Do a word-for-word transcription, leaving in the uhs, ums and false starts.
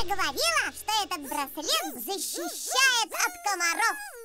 же говорила, что этот браслет защищает от комаров.